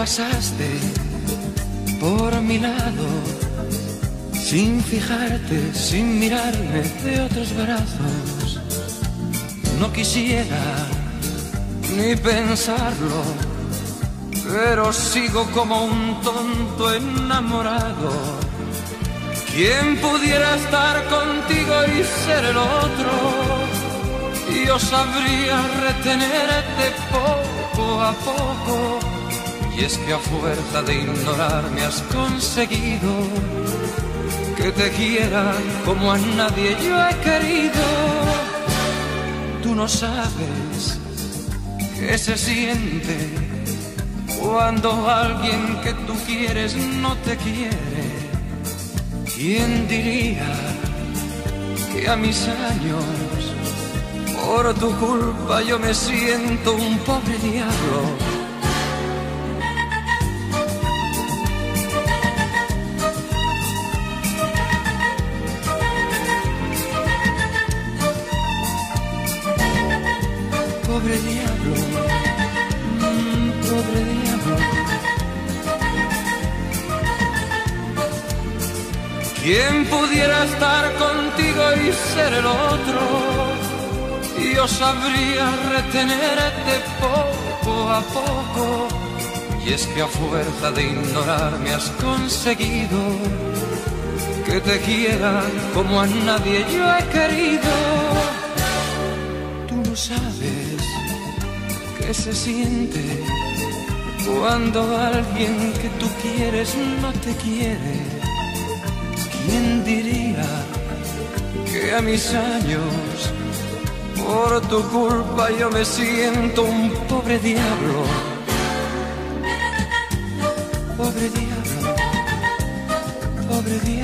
pasaste por mi lado, sin fijarte, sin mirarme de otros brazos. No quisiera ni pensarlo, pero sigo como un tonto enamorado. ¿Quién pudiera estar contigo y ser el otro? Yo sabría retenerte poco a poco. Y es que a fuerza de ignorarme has conseguido que te quiera como a nadie yo he querido. Tú no sabes qué se siente cuando alguien que tú quieres no te quiere. ¿Quién diría que a mis años, por tu culpa, yo me siento un pobre diablo? Pobre diablo, pobre diablo. ¿Quién pudiera estar contigo y ser el otro? Yo sabría retenerte poco a poco. Y es que a fuerza de ignorarme has conseguido que te quiera como a nadie yo he querido. Tú no sabes qué se siente cuando alguien que tú quieres no te quiere. ¿Quién diría que a mis años, por tu culpa, yo me siento un pobre diablo? Pobre diablo, pobre diablo.